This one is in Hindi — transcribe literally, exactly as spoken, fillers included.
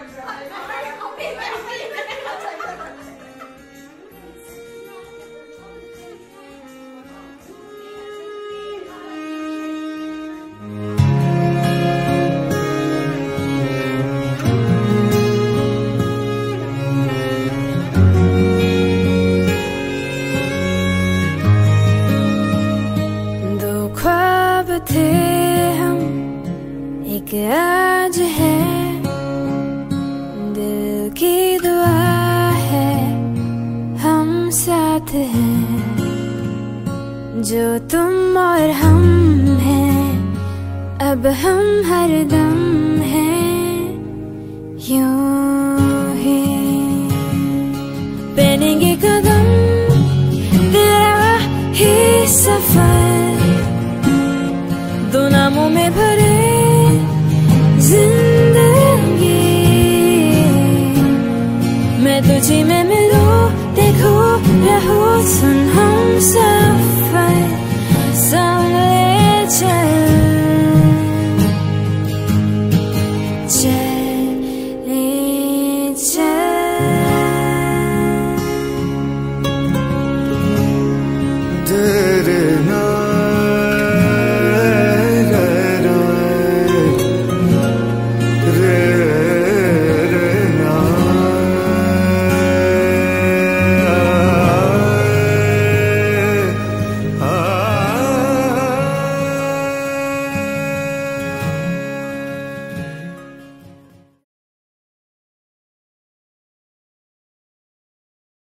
थे हम एक आज है, दिल की दुआ है हम साथ हैं, जो तुम और हम हैं अब हम हरदम हैं यूं ही पहनेंगे कदम तेरा ही सफर, दो नामों में भरे जिंदगी, मैं तुझी में मिलूं देखूं रहूं सुन हम सफर सामने